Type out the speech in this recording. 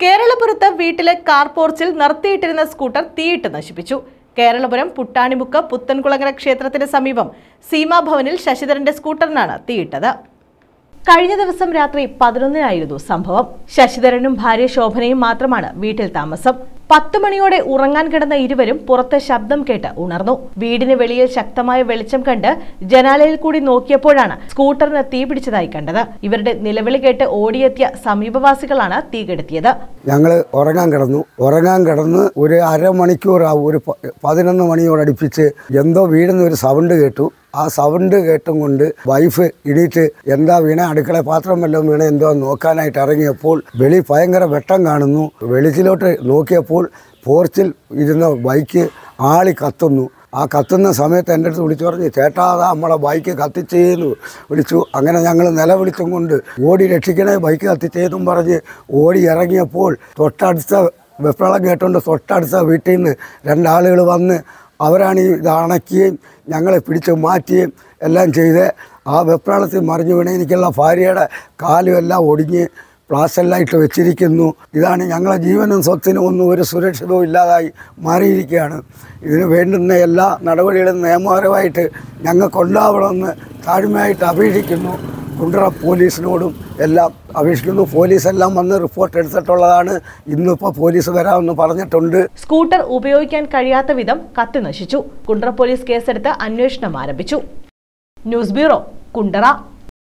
കേരളപുരത്ത് വീട്ടിലെ കാർ പോർച്ചിൽ നിർത്തിയിട്ടിരുന്ന സ്കൂട്ടർ തീയിട്ട് നശിപ്പിച്ചു. കേരളപുരം പുട്ടാണിമുക്ക് പുത്തൻകുളങ്ങര ക്ഷേത്രത്തിന് സമീപം സീമാഭവനിൽ ശശിധരന്റെ സ്കൂട്ടറിനാണ് തീയിട്ടത്. കഴിഞ്ഞ ദിവസം രാത്രി 11-നായിരുന്നു സംഭവം. ശശിധരനും ഭാര്യ ശോഭനയും മാത്രമാണ് വീട്ടിൽ താമസം. 10 മണിയോടെ ഉറങ്ങാൻ കിടന്ന ഇരുവരും പുറത്തെ ശബ്ദം കേട്ട് ഉണർന്നു. വീടിന് വെളിയിൽ ശക്തമായ വെളിച്ചം കണ്ട് ജനാലയിൽ കൂടി നോക്കിയപ്പോഴാണ് സ്കൂട്ടറിന് തീ പിടിച്ചതായി കണ്ടത്. ഇവരുടെ നിലവിളി കേട്ട് ഓടിയെത്തിയ സമീപവാസികളാണ് തീ കെടുത്തിയത്. ഞങ്ങൾ ഉറങ്ങാൻ കിടന്ന് ഒരു അരമണിക്കൂർ ഒരു 11 മണിയോടടുപ്പിച്ച് എന്തോ വീടുന്ന ഒരു സൗണ്ട് കേട്ടു. ആ സൗണ്ട് കേട്ടും കൊണ്ട് വൈഫ് ഇടിയിട്ട് എന്താ വീണ, അടുക്കള പാത്രം വല്ലതും വീണ എന്തോ നോക്കാനായിട്ട് ഇറങ്ങിയപ്പോൾ വെളി ഭയങ്കര വെട്ടം കാണുന്നു. വെളിച്ചിലോട്ട് നോക്കിയപ്പോൾ പോർച്ചിൽ ഇരുന്ന ബൈക്ക് ആളി കത്തുന്നു. ആ കത്തുന്ന സമയത്ത് എൻ്റെ അടുത്ത് വിളിച്ചു പറഞ്ഞു, ചേട്ടാ അതാ നമ്മളെ ബൈക്ക് കത്തിച്ചേന്ന് വിളിച്ചു. അങ്ങനെ ഞങ്ങൾ നിലവിളിച്ചും കൊണ്ട് ഓടി രക്ഷിക്കണേ, ബൈക്ക് കത്തിച്ചേന്നും പറഞ്ഞ് ഓടി ഇറങ്ങിയപ്പോൾ തൊട്ടടുത്ത വെപ്രളം കേട്ടുകൊണ്ട് തൊട്ടടുത്ത വീട്ടിൽ നിന്ന് 2 ആളുകൾ വന്ന് അവരാണ് ഇത് അണയ്ക്കുകയും ഞങ്ങളെ പിടിച്ച് മാറ്റുകയും എല്ലാം ചെയ്ത് ആ വെപ്രാളത്തിൽ മറിഞ്ഞു വീണ എനിക്കുള്ള ഭാര്യയുടെ കാലും എല്ലാം ഒടിഞ്ഞ് പ്ലാസ്റ്റെല്ലാം ഇട്ട് വെച്ചിരിക്കുന്നു. ഇതാണ് ഞങ്ങളെ ജീവനും സ്വത്തിനും ഒന്നും ഒരു സുരക്ഷിതവും ഇല്ലാതായി മാറിയിരിക്കുകയാണ്. ഇതിന് വേണ്ടുന്ന എല്ലാ നടപടികളും നിയമപരമായിട്ട് ഞങ്ങൾക്കുണ്ടാവണമെന്ന് താഴ്മയായിട്ട് അപേക്ഷിക്കുന്നു. കുണ്ടറ പോലീസിനോടും എല്ലാം അപേക്ഷിക്കുന്നു. പോലീസെല്ലാം വന്ന് റിപ്പോർട്ട് എടുത്തിട്ടുള്ളതാണ്. ഇന്നിപ്പോൾ പോലീസ് വരാമെന്ന് പറഞ്ഞിട്ടുണ്ട്. സ്കൂട്ടർ ഉപയോഗിക്കാൻ കഴിയാത്ത വിധം കത്തി നശിച്ചു. കുണ്ടറ പോലീസ് കേസെടുത്ത് അന്വേഷണം ആരംഭിച്ചു. News bureau, Kundara.